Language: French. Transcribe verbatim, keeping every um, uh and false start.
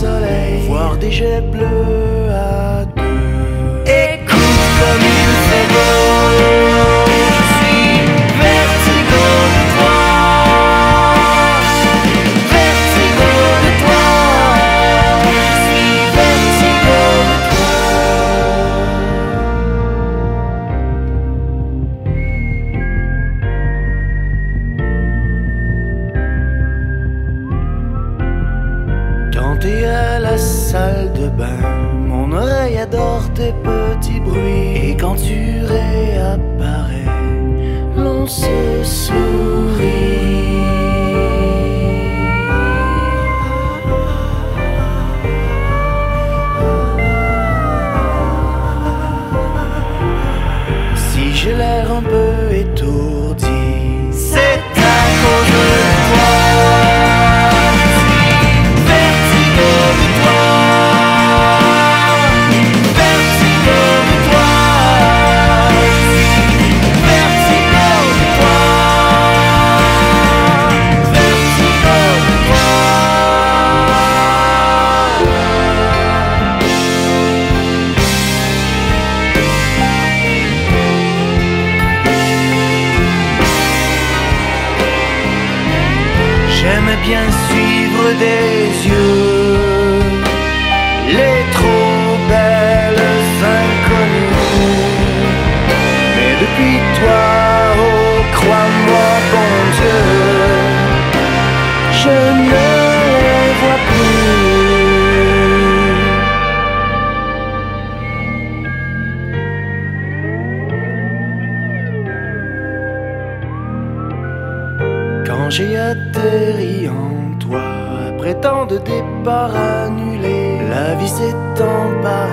soleil, voir des jets bleus à deux. Écoute comme il fait beau, je suis vertigo de toi, vertigo de toi, je suis vertigo de toi. Quand t'es à la salle de bain, mon oreille adore tes petits bruits. Et quand tu réapparais, l'on se sourit. Si j'ai l'air un peu étourdi, c'est à cause de toi. J'aime bien suivre des yeux les trop belles inconnues. Mais depuis toi, oh crois-moi bon Dieu, je ne les vois plus. Quand j'ai atterri en toi, après tant de départs annulés, la vie s'est emparée